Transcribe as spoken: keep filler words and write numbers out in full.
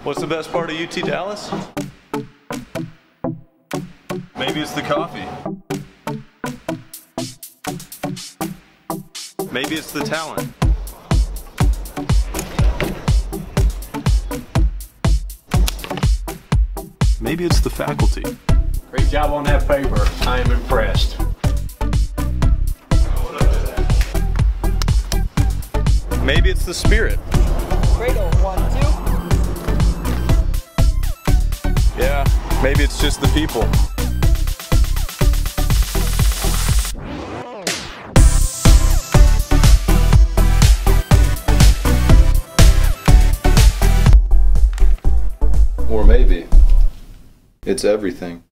What's the best part of U T Dallas? Maybe it's the coffee. Maybe it's the talent. Maybe it's the faculty. Great job on that paper. I am impressed. Maybe it's the spirit. Cradle, one, two. Yeah, maybe it's just the people. Or maybe it's everything.